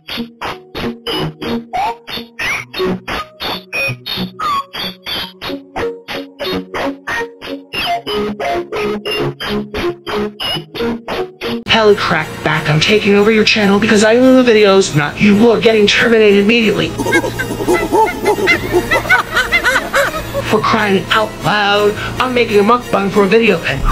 Hello, Crack back. I'm taking over your channel because I own the videos, not you who are getting terminated immediately. For crying out loud, I'm making a mukbang for a video and